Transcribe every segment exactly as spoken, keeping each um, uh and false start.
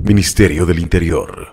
Ministerio del Interior.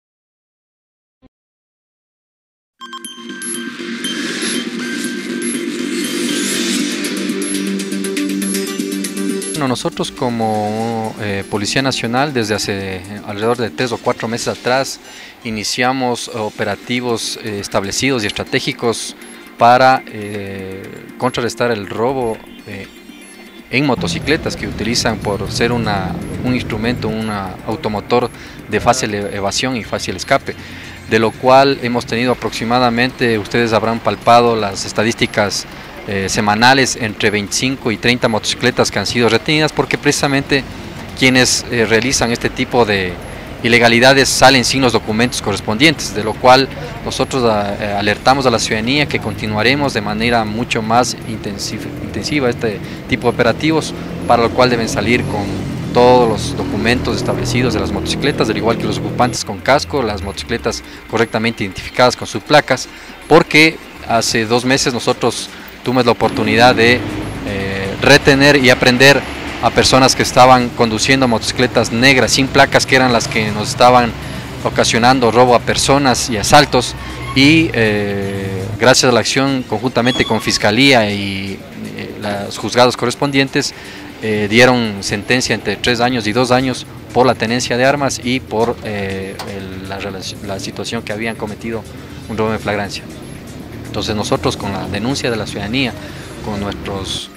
Bueno, nosotros como eh, Policía Nacional desde hace alrededor de tres o cuatro meses atrás iniciamos operativos eh, establecidos y estratégicos para eh, contrarrestar el robo eh, en motocicletas que utilizan por ser una, un instrumento, un automotor de fácil evasión y fácil escape, de lo cual hemos tenido aproximadamente, ustedes habrán palpado las estadísticas Eh, semanales, entre veinticinco y treinta motocicletas que han sido retenidas, porque precisamente quienes eh, realizan este tipo de ilegalidades salen sin los documentos correspondientes, de lo cual nosotros eh, alertamos a la ciudadanía que continuaremos de manera mucho más intensiva, intensiva este tipo de operativos, para lo cual deben salir con todos los documentos establecidos de las motocicletas, al igual que los ocupantes con casco, las motocicletas correctamente identificadas con sus placas, porque hace dos meses nosotros tuvimos la oportunidad de eh, retener y aprender a personas que estaban conduciendo motocicletas negras sin placas, que eran las que nos estaban ocasionando robo a personas y asaltos, y eh, gracias a la acción conjuntamente con Fiscalía y eh, los juzgados correspondientes eh, dieron sentencia entre tres años y dos años por la tenencia de armas y por eh, el, la, la situación que habían cometido un robo en flagrancia. Entonces nosotros, con la denuncia de la ciudadanía, con nuestros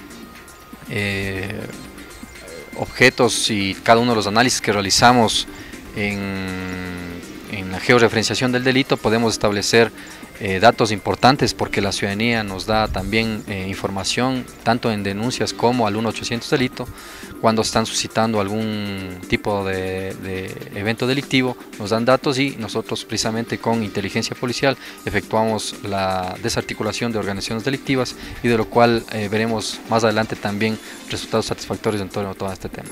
eh, objetos y cada uno de los análisis que realizamos en, en la georreferenciación del delito, podemos establecer eh, datos importantes, porque la ciudadanía nos da también eh, información, tanto en denuncias como al uno ochocientos delito, cuando están suscitando algún tipo de, de evento delictivo, nos dan datos y nosotros precisamente con inteligencia policial efectuamos la desarticulación de organizaciones delictivas, y de lo cual eh, veremos más adelante también resultados satisfactorios en torno a todo este tema.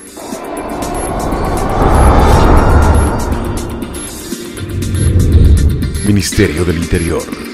Ministerio del Interior.